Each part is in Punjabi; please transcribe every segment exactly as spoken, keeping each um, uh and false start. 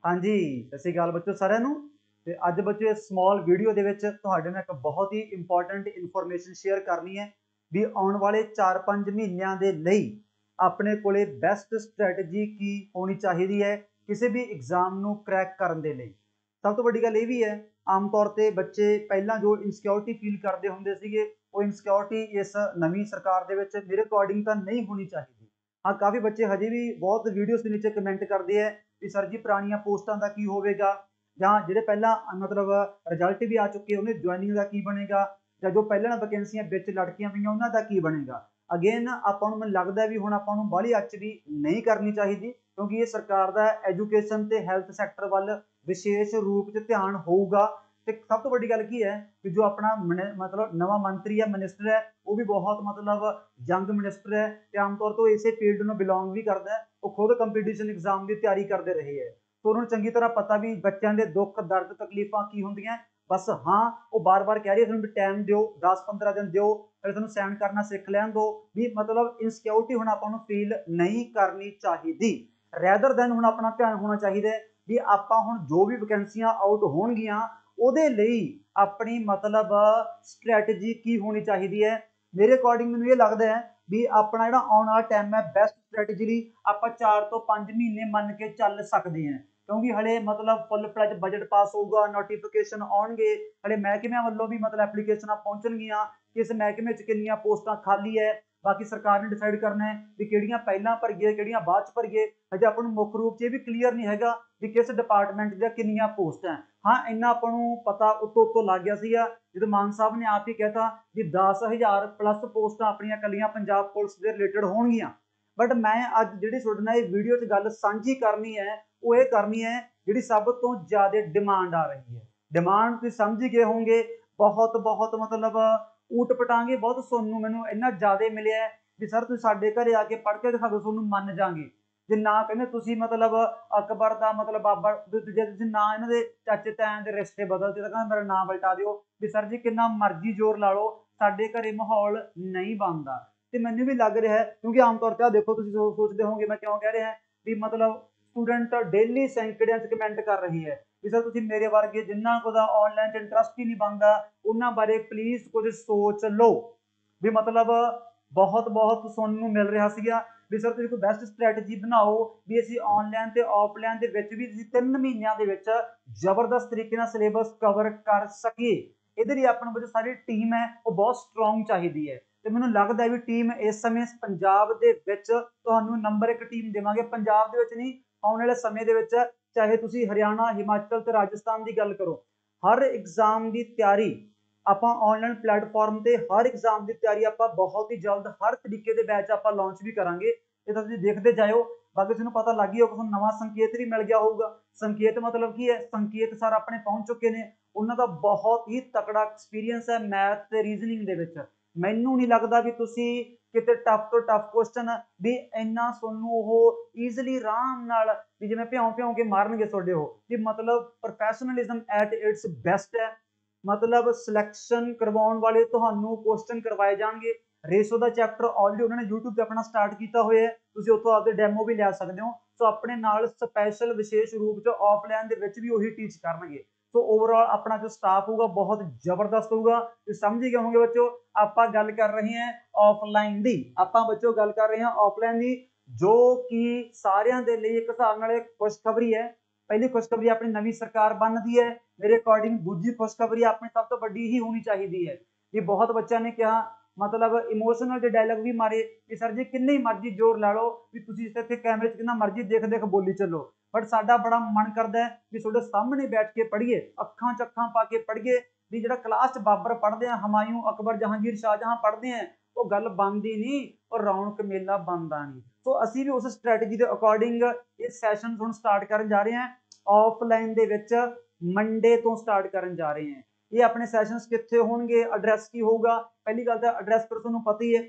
ਹਾਂਜੀ, ਸਤਿ ਸ਼੍ਰੀ ਅਕਾਲ ਬੱਚੋ ਸਾਰਿਆਂ ਨੂੰ। ਤੇ ਅੱਜ ਬੱਚੋ ਇਸ ਸਮਾਲ ਵੀਡੀਓ ਦੇ ਵਿੱਚ ਤੁਹਾਡੇ ਨਾਲ ਇੱਕ ਬਹੁਤ ਹੀ ਇੰਪੋਰਟੈਂਟ ਇਨਫੋਰਮੇਸ਼ਨ ਸ਼ੇਅਰ ਕਰਨੀ ਹੈ ਵੀ ਆਉਣ ਵਾਲੇ ਚਾਰ ਪੰਜ ਮਹੀਨਿਆਂ ਦੇ ਲਈ ਆਪਣੇ ਕੋਲੇ ਬੈਸਟ ਸਟ੍ਰੈਟਜੀ ਕੀ ਹੋਣੀ ਚਾਹੀਦੀ ਹੈ ਕਿਸੇ ਵੀ ਐਗਜ਼ਾਮ ਨੂੰ ਕਰੈਕ ਕਰਨ ਦੇ ਲਈ। ਸਭ ਤੋਂ ਵੱਡੀ ਗੱਲ ਇਹ ਵੀ ਹੈ, ਆਮ ਤੌਰ ਤੇ ਬੱਚੇ ਪਹਿਲਾਂ ਜੋ ਇਨਸਿਕਿਉਰਿਟੀ ਫੀਲ ਕਰਦੇ ਹੁੰਦੇ ਸੀਗੇ, ਉਹ ਇਨਸਿਕਿਉਰਿਟੀ ਇਸ ਨਵੀਂ ਸਰਕਾਰ ਦੇ ਵਿੱਚ ਮੇਰੇ ਅਕੋਰਡਿੰਗ ਤਾਂ ਨਹੀਂ ਹੋਣੀ ਚਾਹੀਦੀ। ਹਾਂ, ਕਾਫੀ ਬੱਚੇ ਹਜੇ ਵੀ ਬਹੁਤ ਵੀਡੀਓਜ਼ ਦੇ ਨੀਚੇ ਕਮੈਂਟ ਕਰਦੇ ਹੈ ਵੀ ਸਰ ਜੀ ਪੁਰਾਣੀਆਂ ਪੋਸਟਾਂ ਦਾ ਕੀ ਹੋਵੇਗਾ, ਜਾਂ ਜਿਹੜੇ ਪਹਿਲਾਂ ਮਤਲਬ ਰਿਜ਼ਲਟ ਵੀ ਆ ਚੁੱਕੇ ਉਹਨੇ ਜੁਆਇਨਿੰਗ ਦਾ ਕੀ ਬਣੇਗਾ, ਜਾਂ ਜੋ ਪਹਿਲਾਂ ਵੈਕੈਂਸੀਆਂ ਵਿੱਚ ਲੜਕੀਆਂ ਪਈਆਂ ਉਹਨਾਂ ਦਾ ਕੀ ਬਣੇਗਾ। ਅਗੇਨ ਆਪਾਂ ਨੂੰ ਮੈਨੂੰ ਲੱਗਦਾ ਵੀ ਹੁਣ ਆਪਾਂ ਨੂੰ ਬਾਹਲੀ ਅੱਚ ਵੀ ਨਹੀਂ ਕਰਨੀ ਚਾਹੀਦੀ, ਕਿਉਂਕਿ ਇਹ ਸਰਕਾਰ ਦਾ ਐਜੂਕੇਸ਼ਨ ਤੇ ਹੈਲਥ ਸੈਕਟਰ ਵੱਲ ਵਿਸ਼ੇਸ਼ ਰੂਪ 'ਚ ਧਿਆਨ ਹੋਊਗਾ। ਤੇ ਸਭ ਤੋਂ ਵੱਡੀ ਗੱਲ ਕੀ ਹੈ ਕਿ ਜੋ ਆਪਣਾ ਮਤਲਬ ਨਵਾਂ ਮੰਤਰੀ ਹੈ, ਮਿਨਿਸਟਰ ਹੈ, ਉਹ ਵੀ ਬਹੁਤ ਮਤਲਬ ਯੰਗ ਮਿਨਿਸਟਰ ਹੈ ਤੇ ਆਮ ਤੌਰ ਤੋਂ ਇਸੇ ਫੀਲਡ ਨੂੰ ਬਿਲੋਂਗ ਵੀ ਕਰਦਾ ਹੈ। ਉਹ ਖੁਦ ਕੰਪੀਟੀਸ਼ਨ ਐਗਜ਼ਾਮ ਦੀ ਤਿਆਰੀ ਕਰਦੇ ਰਹੇ ਹੈ, तो उन्होंने चंगी तरह पता भी बच्चों के दुख दर्द तकलीफा की होंगे। बस हाँ, वो बार बार कह रही है टाइम दो, दस पंद्रह दिन दो, फिर तुम सैन करना सीख लैन दो भी। मतलब इनसिक्योरिटी हुण आपां नूं फील नहीं करनी चाहिए। रैदर दैन हुण अपना ध्यान होना चाहिए भी आपां हुण जो भी वैकेंसियां आउट होणगियां ਉਹਦੇ ਲਈ अपनी मतलब स्ट्रैटेजी की होनी चाहिए है। मेरे अकॉर्डिंग मैनूं ये लगता है भी अपना जिहड़ा आउण वाला टाइम है बेस्ट स्ट्रैटेजी लई आपां चार तो पांच महीने मन के चल सकते हैं, क्योंकि हले मतलब फुल फ्लैज बजट पास होगा, नोटिफिकेशन आउणगे, हले महकमिਆਂ ਵੱਲੋਂ भी मतलब एप्लीकेशन पहुंचणगियां कि इस महकमे च कितनियां पोस्टां खाली है। बाकी सरकार ने डिसाइड करना है भी किहड़ियां पहलां भरीए किहड़ियां बाद च भरीए। अजे आपां नूं मुख रूप च भी क्लीयर नहीं हैगा भी किस डिपार्टमेंट ਦੀਆਂ कितनियां पोस्ट हैं। हाँ, इन्ना आपां नूं पता उत्तों उत्तों लग गया सीगा ਜਦੋਂ ਮਾਨ ਸਾਹਿਬ ਨੇ ਆਪ ਹੀ कहता भी दस हज़ार प्लस पोस्टां ਆਪਣੀਆਂ ਕੱਲੀਆਂ ਪੰਜਾਬ ਪੁਲਿਸ ਦੇ ਰਿਲੇਟਡ ਹੋਣਗੀਆਂ। बट मैं अज जिहड़ी तुहाडे नाल इह वीडियो च गल सांझी करनी है वो ये करनी है जिहड़ी सब तो ज़्यादा डिमांड आ रही है। डिमांड तुसीं समझ गए होंगे, बहुत बहुत मतलब ऊट पटांगे बहुत सुनने मैनूं इन्ना ज़्यादा मिलिया भी सर तुसीं साडे घरे आके पढ़ के दिखा दो, तुहानूं मन जांगे। जे ना कहंदे तुसीं मतलब अकबर दा मतलब बाबर जे तुसीं ना इन्हां दे चाचे ताएं दे रिश्ते बदलते तां कहंदे मेरा नाम पलटा दिओ भी सर जी किन्ना मर्जी जोर ला लो, साडे घरे माहौल नहीं बनदा। ते मैनूं भी लग रिहा है, क्योंकि आम तौर ते देखो तुसीं सोचदे होंगे मैं क्यों कह रिहा भी मतलब स्टूडेंट डेली सैकड़ियां च कमेंट कर रही है भी सर तुसीं मेरे वर्गे जिन्ना कुछ ऑनलाइन च इंटरस्ट ही नहीं बनता उन्हां बारे प्लीज़ कुछ सोच लो। भी मतलब बहुत बहुत सुनने नूं मिल रहा सीगा भी सर तुसीं कोई बेस्ट स्ट्रैटेजी बनाओ भी असीं ऑनलाइन ते ऑफलाइन दे विच भी असीं तीन महीनिਆਂ ਦੇ ਵਿੱਚ ਜ਼ਬਰਦਸਤ ਤਰੀਕੇ ਨਾਲ ਸਿਲੇਬਸ ਕਵਰ ਕਰ ਸਕੀਏ। ਇਹਦੇ ਲਈ ਆਪਣੇ ਵਿੱਚ ਸਾਰੀ ਟੀਮ ਹੈ ਉਹ ਬਹੁਤ ਸਟਰੋਂਗ ਚਾਹੀਦੀ ਹੈ ਤੇ ਮੈਨੂੰ ਲੱਗਦਾ ਵੀ ਟੀਮ ਇਸ ਸਮੇਂ ਪੰਜਾਬ ਦੇ ਵਿੱਚ ਤੁਹਾਨੂੰ ਨੰਬਰ ਇੱਕ ਟੀਮ ਦੇਵਾਂਗੇ। ਪੰਜਾਬ ਦੇ ਵਿੱਚ ਨਹੀਂ, ਆਉਣ ਵਾਲੇ ਸਮੇਂ ਦੇ ਵਿੱਚ ਚਾਹੇ ਤੁਸੀਂ ਹਰਿਆਣਾ, ਹਿਮਾਚਲ ਤੇ ਰਾਜਸਥਾਨ ਦੀ ਗੱਲ ਕਰੋ, ਹਰ ਐਗਜ਼ਾਮ ਦੀ ਤਿਆਰੀ ਆਪਾਂ ऑनलाइन प्लेटफॉर्म ਤੇ हर एग्जाम की तैयारी आप बहुत ही जल्द हर तरीके के बैच आप लॉन्च भी करांगे। ये तुसीं देखते जाओ, बाकी तुहानूं पता लग गया होगा, नवां संकेत भी मिल गया होगा। संकेत मतलब की है, संकेत सर अपने पहुंच चुके हैं, उन्हां दा बहुत ही तकड़ा एक्सपीरियंस है मैथ ते रीजनिंग दे विच। मैनूं नहीं लगता भी तुसीं किते टफ तो टफ क्वेश्चन भी इन्ना सोनू ओह ईजली आराम नाल भी जिवें भ्यों भ्यों के मारनगे तुहाडे ओह भी मतलब प्रोफैशनलिज्म एट इट्स बेस्ट है। मतलब सिलेक्शन करवाने वाले तुहानूं क्वेश्चन करवाए जाएंगे। रेसो का चैप्टर ऑलरेडी उन्होंने यूट्यूब पर अपना स्टार्ट किया हुआ है, तुसीं उत्थों आपदे डैमो भी लै सकते हो। सो अपने नाल स्पैशल विशेष रूप से ऑफलाइन दे विच भी उही टीच करनगे। सो ओवरऑल अपना जो स्टाफ होगा बहुत जबरदस्त होगा। तो समझ गए होंगे बच्चों, आपां गल कर रहे हैं ऑफलाइन दी, आपां बच्चों गल कर रहे हैं ऑफलाइन दी, जो कि सारियां दे लई इक हिसाब नाल खुशखबरी है। पहली खुशखबरी अपनी नवी सरकार बनती है, मेरे अकॉर्डिंग दूजी खुशखबरी अपनी सब तो बड़ी ही होनी चाहिए है। ये बहुत बच्चों ने कहा मतलब इमोशनल जो डायलॉग भी मारे कि सर जी किन्ने मर्जी जोर ला लो भी तुसीं इत्थे कैमरे च कितना मर्जी देख देख बोली चलो, बट साडा बड़ा मन करता है कि तुहाडे सामने बैठ के पढ़िए, अखां च अखां पा के पढ़िए भी जिहड़ा क्लास च बाबर पढ़ते हैं, हमायूं, अकबर, जहांगीर, शाहजहां पढ़ते हैं, वो गल बनदी नहीं और रौनक मेला बनता नहीं। तो असीं भी उस स्ट्रैटेजी के अकॉर्डिंग ये सैशन हुण स्टार्ट करन जा रहे हैं। ऑफलाइन दे विच मंडे तो स्टार्ट करन जा रहे हैं। ये अपने सैशनस कित्थे होणगे, एड्रैस की होगा। पहली गल तो एड्रैस पर तुहानूं पता ही है,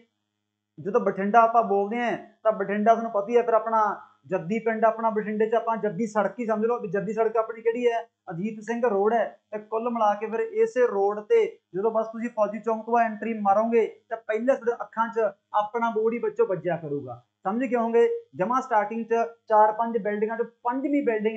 जो बठिंडा आपां बोलते हैं तो बठिंडा तुहानूं पता ही है, फिर अपना जद्दी पिंड अपना बठिंडे च आपां जद्दी सड़क ही समझ लो भी जद्दी सड़क अपनी किहड़ी है, अजीत सिंह रोड है। ते कुल मिला के फिर इस रोड ते जो बस तुसीं फौजी चौंक तो एंट्री मारोगे तो पहले तुहाडे अखां च अपना बोर्ड ही बच्चों बज्जिया करूगा। समझ गए होंगे, जमा स्टार्टिंग च चार पंज बिल्डिंगां च पंजवीं बिल्डिंग है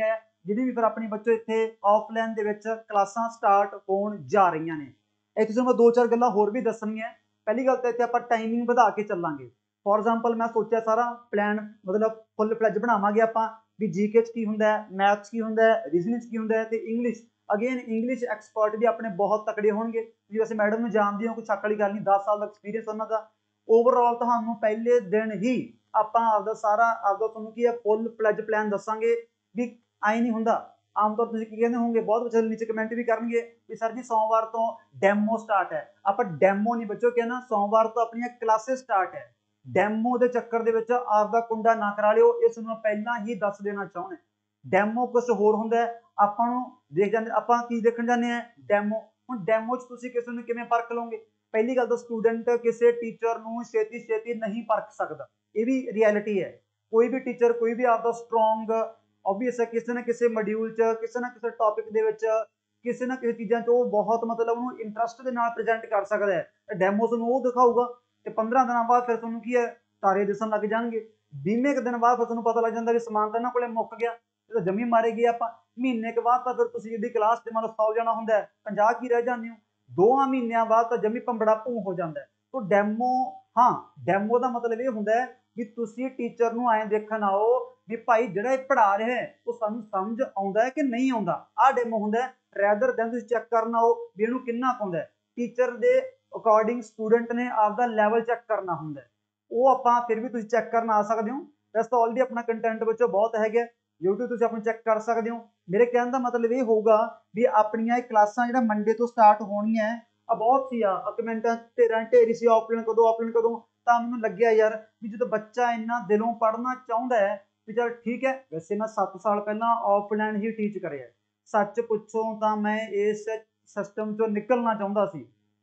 ਜਿਹਦੀ ਵੀ ਫਿਰ ਆਪਣੀ ਬੱਚੋ ਇੱਥੇ ਆਫਲਾਈਨ ਦੇ ਵਿੱਚ ਕਲਾਸਾਂ ਸਟਾਰਟ ਹੋਣ ਜਾ ਰਹੀਆਂ ਨੇ। ਇੱਥੇ ਤੁਹਾਨੂੰ ਮੈਂ ਦੋ ਚਾਰ ਗੱਲਾਂ ਹੋਰ ਵੀ ਦੱਸਣੀਆਂ। ਪਹਿਲੀ ਗੱਲ ਤਾਂ ਇੱਥੇ ਆਪਾਂ ਟਾਈਮਿੰਗ ਵਧਾ ਕੇ ਚੱਲਾਂਗੇ। ਫੋਰ ਐਗਜ਼ਾਮਪਲ ਮੈਂ ਸੋਚਿਆ ਸਾਰਾ ਪਲਾਨ ਮਤਲਬ ਫੁੱਲ ਫਲੈਜ ਬਣਾਵਾਂਗੇ ਆਪਾਂ ਵੀ ਜੀਕੇ 'ਚ ਕੀ ਹੁੰਦਾ ਹੈ, ਮੈਥ 'ਚ ਕੀ ਹੁੰਦਾ ਹੈ, ਰੀਜ਼ਨਿੰਗ 'ਚ ਕੀ ਹੁੰਦਾ ਹੈ ਤੇ ਇੰਗਲਿਸ਼। ਅਗੇਨ ਇੰਗਲਿਸ਼ ਐਕਸਪਰਟ ਵੀ ਆਪਣੇ ਬਹੁਤ ਤਕੜੇ ਹੋਣਗੇ। ਜੀ ਵੈਸੇ ਮੈਡਮ ਨੂੰ ਜਾਣਦੇ ਹੋ, ਕੋਈ ਸ਼ੱਕ ਵਾਲੀ ਗੱਲ ਨਹੀਂ, ਦਸ ਸਾਲ ਦਾ ਐਕਸਪੀਰੀਅੰਸ ਉਹਨਾਂ ਦਾ। ਓਵਰਆਲ ਤੁਹਾਨੂੰ ਪਹਿਲੇ ਦਿਨ ਹੀ ਆਪਾਂ ਆਪਦਾ ਸਾਰਾ ਆਪਦਾ ਤੁਹਾਨੂੰ ਕੀ ਹੈ ਫੁੱਲ ਫਲੈਜ ਪਲਾਨ ਦੱਸਾਂਗੇ ਵੀ ਆਈ ਨਹੀਂ ਹੁੰਦਾ। ਆਮ ਤੌਰ ਤੁਸੀਂ ਕੀ ਕਹਿੰਦੇ ਹੋਵੋਗੇ, ਬਹੁਤ ਬੱਚੇ ਨੀਚੇ ਕਮੈਂਟ ਵੀ ਕਰਨਗੇ ਵੀ ਸਰ ਜੀ ਸੋਮਵਾਰ ਤੋਂ ਡੈਮੋ ਸਟਾਰਟ ਹੈ। ਆਪਾਂ ਡੈਮੋ ਨਹੀਂ ਬੱਚੋ ਕਹਿਣਾ, ਸੋਮਵਾਰ ਤੋਂ ਆਪਣੀਆਂ ਕਲਾਸਿਸ ਸਟਾਰਟ ਹੈ। ਡੈਮੋ ਦੇ ਚੱਕਰ ਦੇ ਵਿੱਚ ਆਪਦਾ ਕੁੰਡਾ ਨਾ ਕਰਾ ਲਿਓ, ਇਸ ਨੂੰ ਪਹਿਲਾਂ ਹੀ ਦੱਸ ਦੇਣਾ ਚਾਹੁੰਦਾ। ਡੈਮੋ ਕੁਝ ਹੋਰ ਹੁੰਦਾ ਹੈ, ਆਪਾਂ ਨੂੰ ਦੇਖ ਜਾਂਦੇ ਆਪਾਂ ਕੀ ਦੇਖਣ ਜਾਂਦੇ ਆ ਡੈਮੋ। ਹੁਣ ਡੈਮੋ 'ਚ ਤੁਸੀਂ ਕਿਸੇ ਨੂੰ ਕਿਵੇਂ ਪਰਖ ਲਓਗੇ? ਪਹਿਲੀ ਗੱਲ ਤਾਂ ਸਟੂਡੈਂਟ ਕਿਸੇ ਟੀਚਰ ਨੂੰ ਛੇਤੀ ਛੇਤੀ ਨਹੀਂ ਪਰਖ ਸਕਦਾ, ਇਹ ਵੀ ਰਿਐਲਿਟੀ ਹੈ। ਕੋਈ ਵੀ ਟੀਚਰ ਕੋਈ ਵੀ ਆਪਦਾ ਸਟਰੋਂਗ ਓਬਵੀਅਸ ਹੈ ਕਿਸੇ ਨਾ ਕਿਸੇ ਮੋਡਿਊਲ 'ਚ, ਕਿਸੇ ਨਾ ਕਿਸੇ ਟੌਪਿਕ ਦੇ ਵਿੱਚ, ਕਿਸੇ ਨਾ ਕਿਸੇ ਚੀਜ਼ਾਂ 'ਚ ਉਹ ਬਹੁਤ ਮਤਲਬ ਉਹਨੂੰ ਇੰਟਰਸਟ ਦੇ ਨਾਲ ਪ੍ਰੈਜ਼ੈਂਟ ਕਰ ਸਕਦਾ ਹੈ। ਡੈਮੋ ਤੁਹਾਨੂੰ ਉਹ ਦਿਖਾਊਗਾ ਤੇ ਪੰਦਰਾਂ ਦਿਨਾਂ ਬਾਅਦ ਫਿਰ ਤੁਹਾਨੂੰ ਕੀ ਹੈ ਤਾਰੇ ਦਿਸਣ ਲੱਗ ਜਾਣਗੇ। ਵੀਹਵੇਂ ਕੁ ਦਿਨ ਬਾਅਦ ਫਿਰ ਤੁਹਾਨੂੰ ਪਤਾ ਲੱਗ ਜਾਂਦਾ ਵੀ ਸਮਾਨ ਤਾਂ ਇਹਨਾਂ ਕੋਲੇ ਮੁੱਕ ਗਿਆ, ਇਹ ਤਾਂ ਜਮੀ ਮਾਰੇ ਗਏ ਆਪਾਂ। ਮਹੀਨੇ ਕੁ ਬਾਅਦ ਤਾਂ ਫਿਰ ਤੁਸੀਂ ਜਿਹਦੀ ਕਲਾਸ 'ਚ ਮਤਲਬ ਸੌ ਜਾਣਾ ਹੁੰਦਾ ਪੰਜਾਹ ਕੀ ਰਹਿ ਜਾਂਦੇ ਹੋ। ਦੋਵਾਂ ਮਹੀਨਿਆਂ ਬਾਅਦ ਤਾਂ ਜਮੀ ਭੰਬੜਾ ਭੂ ਹੋ ਜਾਂਦਾ। ਸੋ ਡੈਮੋ, ਹਾਂ ਡੈਮੋ ਦਾ ਮਤਲਬ ਇਹ ਹੁੰਦਾ ਹੈ ਵੀ ਤੁਸੀਂ ਟੀਚਰ ਨੂੰ ਐਂ ਦੇਖਣ ਆਓ ਵੀ ਭਾਈ ਜਿਹੜਾ ਇਹ ਪੜ੍ਹਾ ਰਿਹਾ ਹੈ ਉਹ ਸਾਨੂੰ ਸਮਝ ਆਉਂਦਾ ਹੈ ਕਿ ਨਹੀਂ ਆਉਂਦਾ। ਆਹ ਡੈਮੋ ਹੁੰਦਾ ਹੈ। ਰੈਦਰ ਦੈਨ ਤੁਸੀਂ ਚੈੱਕ ਕਰਨ ਆਓ ਵੀ ਇਹਨੂੰ ਕਿੰਨਾ ਕੁ ਆਉਂਦਾ। ਟੀਚਰ ਦੇ ਅਕੋਰਡਿੰਗ ਸਟੂਡੈਂਟ ਨੇ ਆਪਦਾ ਲੈਵਲ ਚੈੱਕ ਕਰਨਾ ਹੁੰਦਾ, ਉਹ ਆਪਾਂ ਫਿਰ ਵੀ ਤੁਸੀਂ ਚੈੱਕ ਕਰਨ ਆ ਸਕਦੇ ਹੋ। ਵੈਸੇ ਤਾਂ ਆਲਰੇਡੀ ਆਪਣਾ ਕੰਟੈਂਟ ਵਿੱਚੋਂ ਬਹੁਤ ਹੈਗਾ, YouTube ਤੁਸੀਂ ਆਪਣੀ ਚੈੱਕ ਕਰ ਸਕਦੇ ਹੋ। ਮੇਰੇ ਕਹਿਣ ਦਾ ਮਤਲਬ ਇਹ ਹੋਊਗਾ ਵੀ ਆਪਣੀਆਂ ਇਹ ਕਲਾਸਾਂ ਜਿਹੜਾ ਮੰਡੇ ਤੋਂ ਸਟਾਰਟ ਹੋਣੀਆਂ ਆ ਬਹੁਤ ਸੀ ਆ ਕਮੈਂਟਾਂ ਢੇਰਾਂ ਢੇਰੀ ਸੀ ਆਫਲਾਈਨ ਕਦੋਂ ਆਫਲਾਈਨ ਕਦੋਂ। ਤਾਂ ਮੈਨੂੰ ਲੱਗਿਆ ਯਾਰ ਵੀ ਜਦੋਂ ਬੱਚਾ ਇੰਨਾ ਦਿਲੋਂ ਪੜ੍ਹਨਾ ਚਾਹੁੰਦਾ ਹੈ ਵੀ ਚਲ ਠੀਕ ਹੈ। ਵੈਸੇ ਮੈਂ ਸੱਤ ਸਾਲ ਪਹਿਲਾਂ ਆਫਲਾਈਨ ਹੀ ਟੀਚ ਕਰਿਆ। ਸੱਚ ਪੁੱਛੋ ਤਾਂ ਮੈਂ ਇਸ ਸਿਸਟਮ ਚੋਂ ਨਿਕਲਣਾ ਚਾਹੁੰਦਾ ਸੀ,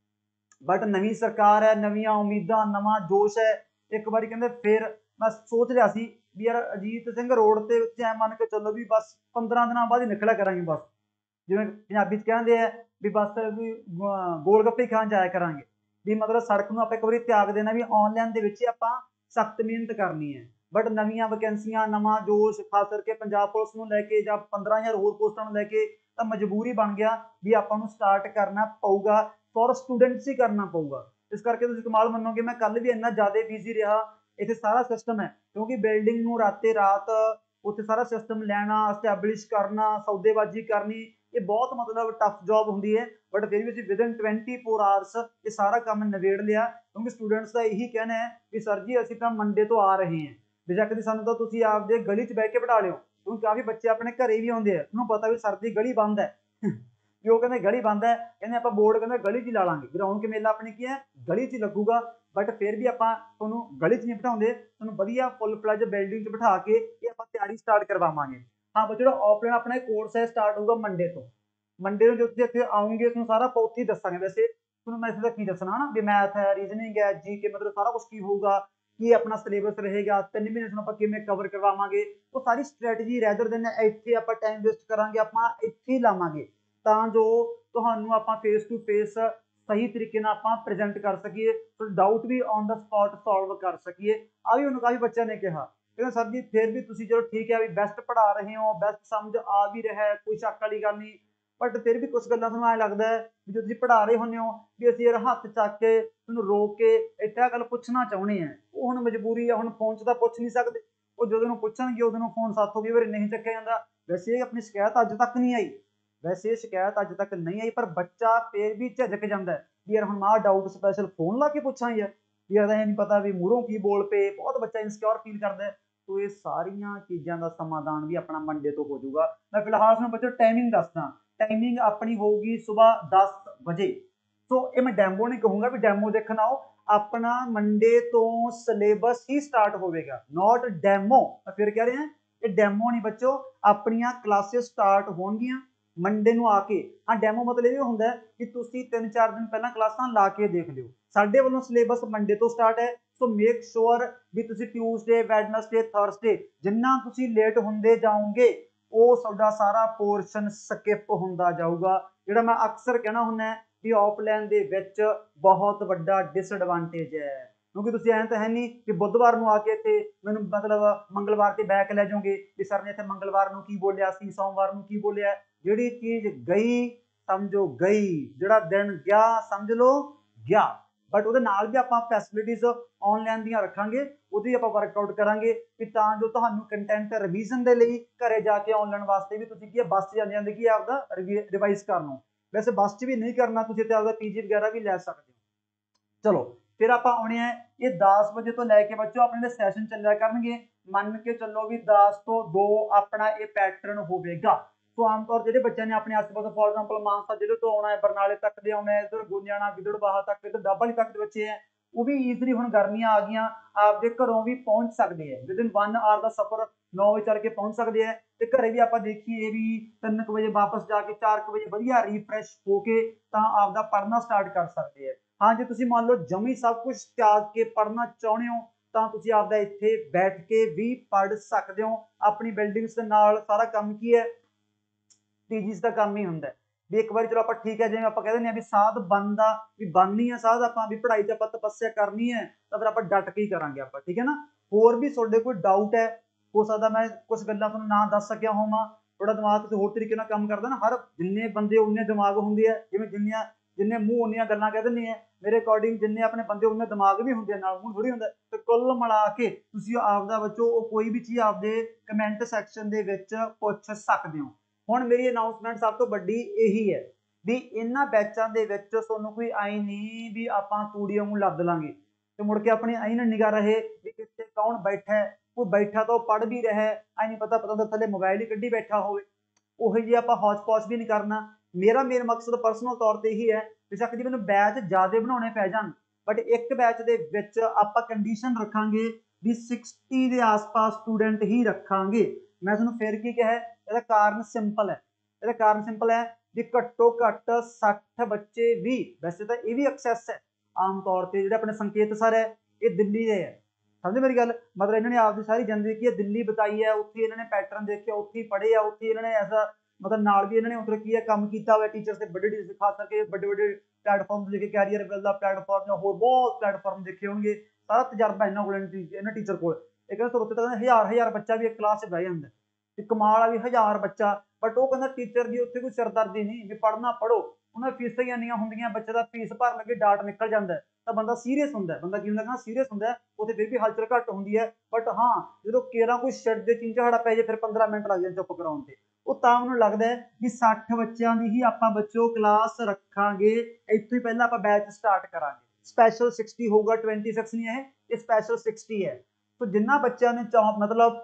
ਬਟ ਨਵੀਂ ਸਰਕਾਰ ਹੈ, ਨਵੀਆਂ ਉਮੀਦਾਂ, ਨਵਾਂ ਜੋਸ਼ ਹੈ। ਇੱਕ ਵਾਰੀ ਕਹਿੰਦੇ ਫਿਰ ਮੈਂ ਸੋਚ ਰਿਹਾ ਸੀ ਵੀ ਯਾਰ ਅਜੀਤ ਸਿੰਘ ਰੋਡ ਤੇ ਉੱਤੇ ਐ ਮੰਨ ਕੇ ਚੱਲੋ ਵੀ ਬਸ ਪੰਦਰਾਂ ਦਿਨਾਂ ਬਾਅਦ ਹੀ ਨਿਕਲਿਆ ਕਰਾਂਗੇ, ਬਸ ਜਿਵੇਂ ਪੰਜਾਬੀ 'ਚ ਕਹਿੰਦੇ ਆ ਵੀ ਬਸ ਵੀ ਗੋਲ ਗੱਪੇ ਖਾਣ ਜਾਇਆ ਕਰਾਂਗੇ। ਵੀ ਮਤਲਬ ਸੜਕ ਨੂੰ ਆਪਾਂ ਇੱਕ ਵਾਰੀ ਤਿਆਗ ਦੇਣਾ ਵੀ ਆਨਲਾਈਨ ਦੇ ਵਿੱਚ ਆਪਾਂ ਸਖਤ ਮਿਹਨਤ ਕਰਨੀ ਹੈ। ਬਟ ਨਵੀਆਂ ਵੈਕੈਂਸੀਆਂ, ਨਵਾਂ ਜੋਸ਼, ਖਾਸ ਕਰਕੇ ਪੰਜਾਬ ਪੁਲਿਸ ਨੂੰ ਲੈ ਕੇ ਜਾਂ ਪੰਦਰਾਂ ਹਜ਼ਾਰ ਹੋਰ ਪੋਸਟਾਂ ਨੂੰ ਲੈ ਕੇ ਤਾਂ ਮਜਬੂਰੀ ਬਣ ਗਿਆ ਵੀ ਆਪਾਂ ਨੂੰ ਸਟਾਰਟ ਕਰਨਾ ਪਊਗਾ, ਫॉर ਸਟੂਡੈਂਟਸ ਹੀ ਕਰਨਾ ਪਊਗਾ। ਇਸ ਕਰਕੇ ਤੁਸੀਂ ਕਮਾਲ ਮੰਨੋਗੇ ਮੈਂ ਕੱਲ ਵੀ ਇੰਨਾ ਜ਼ਿਆਦਾ ਬਿਜ਼ੀ ਰਿਹਾ। ਇੱਥੇ ਸਾਰਾ ਸਿਸਟਮ ਹੈ ਕਿਉਂਕਿ ਬਿਲਡਿੰਗ ਨੂੰ ਰਾਤੇ ਰਾਤ ਉੱਥੇ ਸਾਰਾ ਸਿਸਟਮ ਲੈਣਾ, ਐਸਟੈਬਲਿਸ਼ ਕਰਨਾ, ਸੌਦੇਬਾਜ਼ੀ ਕਰਨੀ, ਇਹ ਬਹੁਤ ਮਤਲਬ ਟਫ ਜੌਬ ਹੁੰਦੀ ਹੈ। ਬਟ ਫਿਰ ਵੀ ਅਸੀਂ ਵਿਦਨ ਟਵੈਂਟੀ ਫੋਰ ਆਵਰਸ ਇਹ ਸਾਰਾ ਕੰਮ ਨਿਬੇੜ ਲਿਆ ਕਿਉਂਕਿ ਸਟੂਡੈਂਟਸ ਦਾ ਇਹੀ ਕਹਿਣਾ ਹੈ ਵੀ ਸਰ ਜੀ ਅਸੀਂ ਤਾਂ ਮੰਡੇ ਤੋਂ ਆ ਰਹੇ ਹਾਂ, ਬੇਸ਼ੱਕ ਦੀ ਸਾਨੂੰ ਤਾਂ ਤੁਸੀਂ ਆਪਦੇ ਗਲੀ 'ਚ ਬਹਿ ਕੇ ਪੜ੍ਹਾ ਲਿਓ। ਕਿਉਂਕਿ ਕਾਫੀ ਬੱਚੇ ਆਪਣੇ ਘਰੇ ਵੀ ਆਉਂਦੇ ਆ, ਉਹਨੂੰ ਪਤਾ ਵੀ ਸਰ ਦੀ ਗਲੀ ਬੰਦ ਹੈ ਵੀ ਉਹ ਕਹਿੰਦੇ ਗਲੀ ਬੰਦ ਹੈ, ਕਹਿੰਦੇ ਆਪਾਂ ਬੋਰਡ ਕਹਿੰਦੇ ਗਲੀ 'ਚ ਹੀ ਲਾ ਲਾਂਗੇ। ਗਰਾਊਂਡ ਮੇਲਾ ਆਪਣੀ ਕੀ ਹੈ ਗਲੀ 'ਚ ਹੀ ਲੱਗੂਗਾ। ਬਟ ਫਿਰ ਵੀ ਆਪਾਂ ਤੁਹਾਨੂੰ ਗਲੀ 'ਚ ਨਹੀਂ ਬਿਠਾਉਂਦੇ, ਤੁਹਾਨੂੰ ਵਧੀਆ ਫੁੱਲ ਫਲੈਜ ਬਿਲਡਿੰਗ 'ਚ ਬਿਠਾ ਕੇ ਇਹ ਆਪਾਂ ਤਿਆਰੀ ਸਟਾਰਟ ਕਰਵਾਵਾਂਗੇ। ਹਾਂ ਬਸ ਜਿਹੜਾ ਆਫਲਾਈਨ ਆਪਣਾ ਕੋਰਸ ਹੈ ਸਟਾਰਟ ਹੋਊਗਾ ਮੰਡੇ ਤੋਂ। ਮੰਡੇ ਨੂੰ ਜਦੋਂ ਤੁਸੀਂ ਇੱਥੇ ਆਉਂਗੇ ਤੁਹਾਨੂੰ ਸਾਰਾ ਆਪਾਂ ਉੱਥੇ ਹੀ ਦੱਸਾਂਗੇ। ਵੈਸੇ ਤੁਹਾਨੂੰ ਮੈਂ ਇੱਥੇ ਤੱਕ ਕੀ ਦੱਸਣਾ ਨਾ ਵੀ ਮੈਥ ਹੈ, ਰੀਜ਼ਨਿੰਗ ਹੈ, ਜੀ ਕੇ ਮਤਲਬ ਸਾਰਾ ਕੁਛ ਕੀ ਹੋਊਗਾ, ਕੀ ਆਪਣਾ ਸਿਲੇਬਸ ਰਹੇਗਾ, ਤਿੰਨ ਮਹੀਨੇ ਨੂੰ ਆਪਾਂ ਕਿਵੇਂ ਕਵਰ ਕਰਵਾਵਾਂਗੇ, ਉਹ ਸਾਰੀ ਸਟ੍ਰੈਟਜੀ ਰੈਦਰ ਦੈਨ ਇੱਥੇ ਆਪਾਂ ਟਾਈਮ ਵੇਸਟ ਕਰਾਂਗੇ ਆਪਾਂ ਇੱਥੇ ਹੀ ਲਾਵਾਂਗੇ ਤਾਂ ਜੋ ਤੁਹਾਨੂੰ ਆਪਾਂ ਫੇਸ ਟੂ ਫੇਸ ਸਹੀ ਤਰੀਕੇ ਨਾਲ ਆਪਾਂ ਪ੍ਰੈਜ਼ੈਂਟ ਕਰ ਸਕੀਏ, ਡਾਊਟ ਵੀ ਔਨ ਦਾ ਸਪੌਟ ਸੋਲਵ ਕਰ ਸਕੀਏ। ਆ ਵੀ ਉਹਨੂੰ ਕਾਫੀ ਬੱਚਿਆਂ ਨੇ ਕਿਹਾ ਕਹਿੰਦੇ ਸਰ ਜੀ ਫਿਰ ਵੀ ਤੁਸੀਂ ਚਲੋ ਠੀਕ ਹੈ ਵੀ ਬੈਸਟ ਪੜ੍ਹਾ ਰਹੇ ਹੋ, ਬੈਸਟ ਸਮਝ ਆ ਵੀ ਰਿਹਾ ਹੈ, ਕੋਈ ਸ਼ੱਕ ਵਾਲੀ ਗੱਲ ਨਹੀਂ। ਬਟ ਫਿਰ ਵੀ ਕੁਛ ਗੱਲਾਂ ਤੁਹਾਨੂੰ ਐਂ ਲੱਗਦਾ ਹੈ ਵੀ ਜਦੋਂ ਤੁਸੀਂ ਪੜ੍ਹਾ ਰਹੇ ਹੁੰਦੇ ਹੋ ਵੀ ਅਸੀਂ ਯਾਰ ਹੱਥ ਚੱਕ ਕੇ ਤੁਹਾਨੂੰ ਰੋਕ ਕੇ ਇੱਥੇ ਆ ਗੱਲ ਪੁੱਛਣਾ ਚਾਹੁੰਦੇ ਹਾਂ। ਉਹ ਹੁਣ ਮਜਬੂਰੀ ਆ, ਹੁਣ ਫੋਨ 'ਚ ਤਾਂ ਪੁੱਛ ਨਹੀਂ ਸਕਦੇ। ਉਹ ਜਦੋਂ ਨੂੰ ਪੁੱਛਣਗੇ ਉਦੋਂ ਨੂੰ ਫੋਨ ਸਾਥੋਂ ਕਈ ਵਾਰੀ ਨਹੀਂ ਚੱਕਿਆ ਜਾਂਦਾ। ਵੈਸੇ ਇਹ ਆਪਣੀ ਸ਼ਿਕਾਇਤ ਅੱਜ ਤੱਕ ਨਹੀਂ ਆਈ, ਵੈਸੇ ਇਹ ਸ਼ਿਕਾਇਤ ਅੱਜ ਤੱਕ ਨਹੀਂ ਆਈ ਪਰ ਬੱਚਾ ਫਿਰ ਵੀ ਝਿਜਕ ਜਾਂਦਾ ਵੀ ਯਾਰ ਹੁਣ ਆਹ ਡਾਊਟ ਸਪੈਸ਼ਲ ਫੋਨ ਲਾ ਕੇ ਪੁੱਛਾਂ ਯਾਰ ਵੀ ਇਹਦਾ ਇਹ ਨਹੀਂ ਪਤਾ ਵੀ ਮੂਹਰੋਂ ਕੀ ਬੋਲ ਪਏ। ਬਹੁਤ ਬੱਚਾ ਇਨਸਿਕਿਉਰ ਫੀਲ ਕਰਦਾ। ਸੋ ਇਹ ਸਾਰੀਆਂ ਚੀਜ਼ਾਂ ਦਾ ਸਮਾਧਾਨ ਵੀ ਆਪਣਾ ਮੰਡੇ ਤੋਂ ਹੋ ਜਾਊਗਾ। ਮੈਂ ਫਿਲਹਾਲ ਤੁਹਾਨੂੰ ਬੱਚੋ ਟਾਈਮਿੰਗ ਦੱਸਦਾ। ਟਾਈਮਿੰਗ ਆਪਣੀ ਹੋਊਗੀ ਸੁਬਾਹ ਦਸ ਵਜੇ। ਸੋ ਇਹ ਮੈਂ ਡੈਮੋ ਨਹੀਂ ਕਹੂੰਗਾ ਵੀ ਡੈਮੋ ਦੇਖਣ ਆਓ, ਆਪਣਾ ਮੰਡੇ ਤੋਂ ਸਿਲੇਬਸ ਹੀ ਸਟਾਰਟ ਹੋਵੇਗਾ, ਨੋਟ ਡੈਮੋ। ਮੈਂ ਫਿਰ ਕਹਿ ਰਿਹਾ ਇਹ ਡੈਮੋ ਨਹੀਂ ਬੱਚੋ, ਆਪਣੀਆਂ ਕਲਾਸਿਸ ਸਟਾਰਟ ਹੋਣਗੀਆਂ ਮੰਡੇ ਨੂੰ ਆ ਕੇ। ਹਾਂ ਡੈਮੋ ਮਤਲਬ ਇਹ ਹੁੰਦਾ ਕਿ ਤੁਸੀਂ ਤਿੰਨ ਚਾਰ ਦਿਨ ਪਹਿਲਾਂ ਕਲਾਸਾਂ ਲਾ ਕੇ ਦੇਖ ਲਿਓ। ਸਾਡੇ ਵੱਲੋਂ ਸਿਲੇਬਸ ਮੰਡੇ ਤੋਂ ਸਟਾਰਟ ਹੈ। ਸੋ ਮੇਕ ਸ਼ੋਰ ਵੀ ਤੁਸੀਂ ਟਿਊਜ਼ਡੇ, ਵੈਡਨਸਡੇ, ਥਰਸਡੇ ਜਿੰਨਾ ਤੁਸੀਂ ਲੇਟ ਹੁੰਦੇ ਜਾਓਗੇ ਉਹ ਤੁਹਾਡਾ ਸਾਰਾ ਪੋਰਸ਼ਨ ਸਕਿਪ ਹੁੰਦਾ ਜਾਊਗਾ। ਜਿਹੜਾ ਮੈਂ ਅਕਸਰ ਕਹਿਣਾ ਹੁੰਦਾ ਵੀ ਆਫਲਾਈਨ ਦੇ ਵਿੱਚ ਬਹੁਤ ਵੱਡਾ ਡਿਸਐਡਵਾਂਟੇਜ ਹੈ क्योंकि तुसीं ऐं तो है नहीं कि बुधवार नूं आके इत्थे मैनूं मतलब मंगलवार ते बैक लै जाओगे भी सर ने इत्थे मंगलवार नूं की बोलिया सी, सोमवार नूं की बोलिया। जिहड़ी चीज़ गई समझो गई, जिहड़ा दिन गया समझ लो गया। बट ਉਹਦੇ ਨਾਲ भी ਆਪਾਂ फैसिलिटीज़ ऑनलाइन ਦੀਆਂ ਰੱਖਾਂਗੇ, ਉਹਦੀ ਆਪਾਂ वर्कआउट करांगे कि ਤਾਂ जो ਤੁਹਾਨੂੰ ਕੰਟੈਂਟ ਰਿਵੀਜ਼ਨ ਦੇ ਲਈ ਘਰੇ ਜਾ ਕੇ ऑनलाइन ਵਾਸਤੇ ਵੀ ਤੁਸੀਂ ਕੀ ਹੈ ਬੱਸ 'ਚ ਜਾਂਦੇ ਜਾਂਦੇ ਕੀ ਆਪਦਾ ਰਿਵਾਈਜ਼ ਕਰ ਲਓ। ਵੈਸੇ ਬੱਸ 'ਚ ਵੀ ਨਹੀਂ ਕਰਨਾ, ਤੁਸੀਂ ਤੇ ਆਪਦਾ ਪੀਜੀ ਵਗੈਰਾ ਵੀ ਲੈ ਸਕਦੇ ਹੋ। ਚਲੋ फिर आप आने हैं ये दस बजे तो लैके बच्चों अपने सैशन चलिया करनगे। मन के चलो भी दस तो दो अपना ये पैटर्न होगा। तो आमतौर जो बच्चे ने अपने आसे पास फॉर एग्जाम्पल मानसा जिले तो आना है, बरनाले तक दे आना है, इधर गोंजाना गिदड़बाहा तक, इधर डाबा तक के बच्चे हैं, वो भी ईजली हुण गर्मियां आ गई आपके घरों भी पहुंच सकते हैं। विद इन वन आवर का सफर नौ बजे चल के पहुंच सकते हैं। तो घरे भी आप देखिए भी तीन बजे वापस जाके चार बजे वधिया रिफ्रैश होके आपदा पढ़ना स्टार्ट कर सकते हैं। हाँ जो तुसीं मान लो जमी सब कुछ त्याग के पढ़ना चाहते हो तो तुसीं आपदा इत्थे बैठ के भी पढ़ सकते हो। अपनी बिल्डिंग्स दे नाल सारा काम की है पीजीज का काम ही हुंदा है भी एक बार चलो आप ठीक है जिवें आपां कह दिंदे आ भी साध बनदा भी बननी है साध आपां भी पढ़ाई ते आपां तपस्या करनी है तो फिर आपां डट के ही करांगे आपां, ठीक है ना। होर भी तुहाडे कोई डाउट है, हो सकदा मैं कुछ गल्लां तुहानूं ना दस सकिया होवां, थोड़ा दिमाग किसी होर तरीके नाल काम करदा ना। हर जिन्ने बंदे उन्ने दिमाग हुंदे आ, जिवें जिन्नियां जिन्ने मूँह उन्नियां गल्लां कह दिंदे आ, मेरे अकॉर्डिंग जिन्ने अपने बंदे उन्ने दिमाग भी हुंदे नाल मूँह थोड़ी हुंदा। ते कुल मिला के तुसीं आपदा बच्चों कोई भी चीज़ आपदे कमेंट सैक्शन दे विच पुछ सकदे हो। हुण मेरी अनाउंसमेंट सब तो वड्डी यही है भी इन्हां बैचां दे विच तुहानूं कोई आई नहीं भी आपां तूड़ी वांगू लद लांगे ते मुड़ के अपनी आई ना निगाह रहे भी कित्थे कौन बैठा है, कोई बैठा तो पढ़ भी रहा है, आई नहीं पता पता थल्ले मोबाइल ही कड्ढी बैठा होवे। ਉਹੋ ਜਿਹੀ ਆਪਾਂ ਹੌਚ ਪੌਚ भी नहीं करना। मेरा मेन मकसद पर्सनल तौर पर यही है बेशक जी मैंने बैच ज़्यादा बनाने पै जान बट एक बैच के विच आपां कंडीशन रखांगे भी सिक्सटी के आस पास स्टूडेंट ही रखांगे। मैं तुहानूं फिर की कहा इसदा कारण सिंपल है, इसदा कारण सिंपल है भी घट्टो घट्ट सठ बच्चे भी, वैसे तो ये भी एक्सैस है आम तौर पर जिहड़े अपने संकेत सर है ये दिल्ली दे है, समझे मेरी गल। मतलब इन्होंने आपकी सारी जिंदगी की दिल्ली बताई है, उत्थे इन्होंने पैटर्न देखे, उत्थे पढ़े आ, उत्थे इन्होंने ऐसा मतलब नाल भी इन्होंने उधर की है काम किया हुआ टीचर्स के बड़े टीचर खास करके बड़े बड़े प्लेटफॉर्म देखे, कैरियर बिल्ड प्लेटफॉर्म या होर बहुत प्लेटफॉर्म देखे होंगे। सारा तजर्बा इन्होंने को इन्होंने टीचर को एक उत्ते तक हज़ार हज़ार बच्चा भी एक क्लास से बह जाता है, कमाल आ भी हज़ार बच्चा बट वो कहता टीचर की उत्थे कोई सिरदर्दी नहीं भी पढ़ना पढ़ो, उन्होंने फीसां ही इन्नियां होंदियां बच्चे का फीस भर लगे डाट निकल जाता है तो बंदा सीरीयस होंदा है, बंदा की होंदा सीरीयस होंदा है, उत्थे फिर भी हलचल घट होंदी है। बट हाँ जो केरा कोई सिर दे चिंझाड़ा पै जाए फिर पंद्रह मिनट लग जाए चुप कराउण ते, ਉਹ ਤਾਂ ਮੈਨੂੰ ਲੱਗਦਾ ਹੈ ਕਿ ਸੱਠ ਬੱਚਿਆਂ ਦੀ ਹੀ ਆਪਾਂ ਬੱਚੋ ਕਲਾਸ ਰੱਖਾਂਗੇ। ਇੱਥੋਂ ਹੀ ਪਹਿਲਾਂ ਆਪਾਂ ਬੈਚ ਸਟਾਰਟ ਕਰਾਂਗੇ। ਸਪੈਸ਼ਲ सिक्सटी ਹੋਊਗਾ, ट्वेंटी सिक्स नहीं है, ਇਹ ਸਪੈਸ਼ਲ सिक्सटी है। तो ਜਿੰਨਾ ਬੱਚਿਆਂ ਨੇ ਚਾਹ मतलब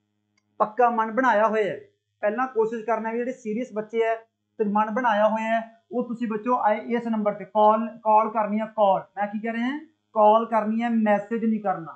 ਪੱਕਾ ਮਨ ਬਣਾਇਆ ਹੋਇਆ ਹੈ ਪਹਿਲਾਂ ਕੋਸ਼ਿਸ਼ ਕਰਨਾ ਵੀ ਜਿਹੜੇ ਸੀਰੀਅਸ ਬੱਚੇ ਹੈ ਤੇ ਮਨ ਬਣਾਇਆ ਹੋਇਆ ਹੈ ਉਹ ਤੁਸੀਂ ਬੱਚੋ ਆਏ ਇਸ ਨੰਬਰ ਤੇ ਕਾਲ ਕਾਲ ਕਰਨੀ ਹੈ। ਕਾਲ ਮੈਂ ਕੀ ਕਹਿ ਰਿਹਾ ਕਾਲ ਕਰਨੀ ਹੈ, ਮੈਸੇਜ नहीं करना,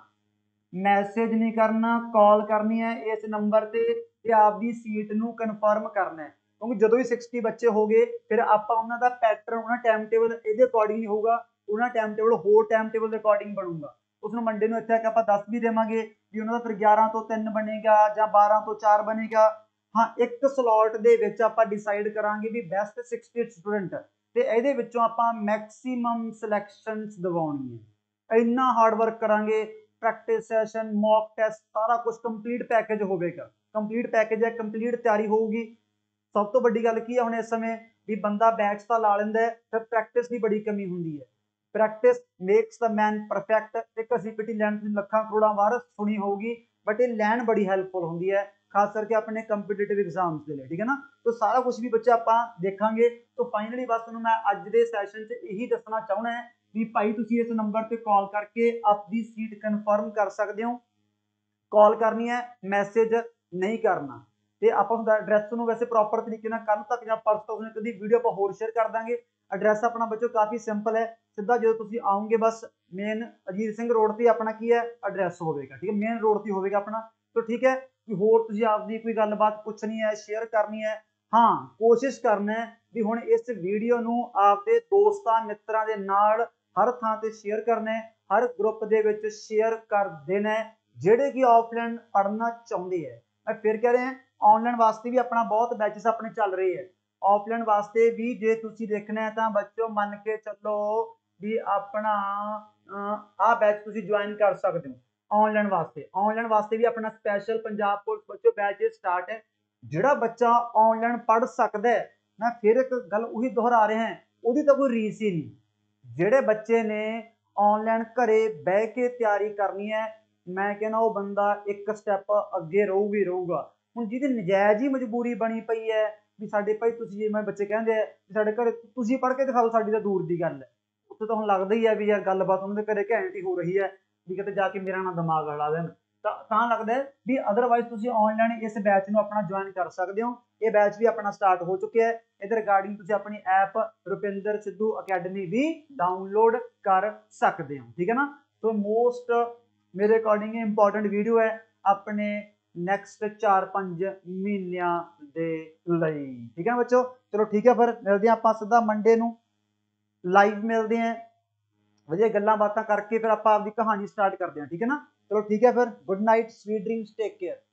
मैसेज नहीं करना, कॉल करनी है इस नंबर से आपकी सीट नूं कन्फर्म करना है। क्योंकि जो ही सिक्सटी बच्चे हो गए फिर आप उन्होंने पैटर्न उन्होंने टाइम टेबल ये अकॉर्डिंग नहीं होगा, उन्होंने टाइम टेबल होर टाइम टेबल के अकॉर्डिंग बनूगा। उसमें मंडे में इतने आप दस भी देवांगे भी उन्होंने फिर ग्यारह तो तीन बनेगा या बारह तो चार बनेगा। हाँ एक स्लॉट दे विच आपां डिसाइड करांगे भी बेस्ट सिक्सटी स्टूडेंट ते इहदे विचों आपां मैक्सीमम सिलैक्शनस दिवाउणी है। इन्ना हार्ड वर्क करांगे, प्रैक्टिस सैशन मॉक टेस्ट सारा कुछ कंप्लीट पैकेज होगा, कंप्लीट पैकेज है, कंप्लीट तैयारी होगी। सब तो बड़ी गल की है हुण इस समय भी बंदा बैच तो ला लैंदा है फिर प्रैक्टिस की बड़ी कमी होंदी है। Practice makes the man perfect, एक असीं पिटी लैन लखां करोड़ां वार सुनी होगी बट ये लैन बड़ी हैल्पफुल होंदी है खास करके अपने कंपीटेटिव एग्जाम्स के लिए, ठीक है ना। तो सारा कुछ भी बच्चे आपां देखांगे। तो फाइनली बस तुहानूं मैं अज दे सैशन च यही दसना चाहुंदा है भी भाई तुसीं इस नंबर ते कॉल करके अपनी सीट कन्फर्म कर सकते हो। कॉल करनी है, मैसेज नहीं करना। तो आप एड्रैस में वैसे प्रॉपर तरीके नाल कल तक या परसों तक कभी वीडियो आप होर शेयर कर देंगे। एड्रैस अपना बच्चों काफ़ी सिंपल है, सीधा जो तुसीं आओगे बस मेन अजीत सिंह रोड से अपना की है एड्रैस होगा, ठीक है, मेन रोड से होगा अपना। तो ठीक है कि होर तुसीं आपदी कोई गलबात पुछनी है शेयर करनी है। हाँ कोशिश करना है भी हुण इस वीडियो नूं आपदे दोस्तां मित्रां दे नाल हर थां ते शेयर करना है, हर ग्रुप दे विच शेयर कर देना है जिहड़े कि ऑफलाइन पढ़ना चाहुंदे है। मैं फिर कह रहा ऑनलाइन वास्ते भी अपना बहुत बैचेस अपने चल रहे हैं, ऑफलाइन वास्ते भी जे तुसीं देखना है तो बच्चों मन के चलो भी अपना ਆ ਬੈਚ ਤੁਸੀਂ ਜੁਆਇਨ ਕਰ ਸਕਦੇ ਹੋ ਆਨਲਾਈਨ ਵਾਸਤੇ। ਆਨਲਾਈਨ ਵਾਸਤੇ ਵੀ ਆਪਣਾ ਸਪੈਸ਼ਲ ਪੰਜਾਬ ਪੁਲਿਸ ਬੱਚੋ ਬੈਚ ਸਟਾਰਟ ਹੈ। ਜਿਹੜਾ ਬੱਚਾ ਆਨਲਾਈਨ ਪੜ੍ਹ ਸਕਦਾ ਹੈ, ਮੈਂ ਫਿਰ ਇੱਕ ਗੱਲ ਉਹੀ ਦੁਹਰਾ ਰਿਹਾ ਹਾਂ, ਉਹਦੀ ਤਾਂ ਕੋਈ ਰੀਸ ਹੀ ਨਹੀਂ। ਜਿਹੜੇ ਬੱਚੇ ਨੇ ਆਨਲਾਈਨ ਘਰੇ ਬਹਿ ਕੇ ਤਿਆਰੀ ਕਰਨੀ ਹੈ, ਮੈਂ ਕਹਿੰਦਾ ਉਹ ਬੰਦਾ ਇੱਕ ਸਟੈਪ ਅੱਗੇ ਰਹੂਗੀ ਰਹੂਗਾ। ਹੁਣ ਜਿਹਦੀ ਨਜਾਇਜ਼ ਹੀ ਮਜਬੂਰੀ ਬਣੀ ਪਈ ਹੈ ਵੀ ਸਾਡੇ ਭਾਈ ਤੁਸੀਂ, ਜਿਵੇਂ ਬੱਚੇ ਕਹਿੰਦੇ ਆ ਸਾਡੇ ਘਰੇ ਤੁਸੀਂ ਪੜ੍ਹ ਕੇ ਦਿਖਾਓ, ਸਾਡੀ ਤਾਂ ਦੂਰ ਦੀ ਗੱਲ ਹੈ। ਉੱਥੇ ਤਾਂ ਹੁਣ ਲੱਗਦਾ ਹੀ ਹੈ ਵੀ ਯਾਰ ਗੱਲਬਾਤ ਉਹਨਾਂ ਦੇ ਘਰੇ ਘੈਂਟ ਹੀ ਹੋ ਰਹੀ ਹੈ, ਵੀ ਕਿਤੇ ਜਾ ਕੇ ਮੇਰਾ ਨਾ ਦਿਮਾਗ ਹਲਾ ਦੇਣ। ਤਾਂ ਤਾਂ ਲੱਗਦਾ ਹੈ ਵੀ ਅਦਰਵਾਈਜ਼ ਤੁਸੀਂ ਆਨਲਾਈਨ ਇਸ ਬੈਚ ਨੂੰ ਆਪਣਾ ਜੁਆਇਨ ਕਰ ਸਕਦੇ ਹੋ। ਇਹ ਬੈਚ ਵੀ ਆਪਣਾ ਸਟਾਰਟ ਹੋ ਚੁੱਕਿਆ ਹੈ। ਇਹਦੇ ਰਿਗਾਰਡਿੰਗ ਤੁਸੀਂ ਆਪਣੀ ਐਪ ਰੁਪਿੰਦਰ ਸਿੱਧੂ ਅਕੈਡਮੀ ਵੀ ਡਾਊਨਲੋਡ ਕਰ ਸਕਦੇ ਹੋ, ਠੀਕ ਹੈ ਨਾ। ਸੋ ਮੋਸਟ ਮੇਰੇ ਅਕੋਰਡਿੰਗ ਇੰਪੋਰਟੈਂਟ ਵੀਡੀਓ ਹੈ ਆਪਣੇ ਨੈਕਸਟ ਚਾਰ ਪੰਜ ਮਹੀਨਿਆਂ ਦੇ ਲਈ, ਠੀਕ ਹੈ ਬੱਚੋ। ਚਲੋ ਠੀਕ ਹੈ, ਫਿਰ ਮਿਲਦੇ ਹਾਂ ਆਪਾਂ ਸਿੱਧਾ ਮੰਡੇ ਨੂੰ ਲਾਈਵ ਮਿਲਦੇ ਹਾਂ, ਵਧੀਆ ਗੱਲਾਂ ਬਾਤਾਂ ਕਰਕੇ ਫਿਰ ਆਪਾਂ ਆਪਦੀ ਕਹਾਣੀ ਸਟਾਰਟ ਕਰਦੇ ਹਾਂ, ਠੀਕ ਹੈ ਨਾ। ਚਲੋ ਠੀਕ ਹੈ, ਫਿਰ good night, sweet dreams, take care.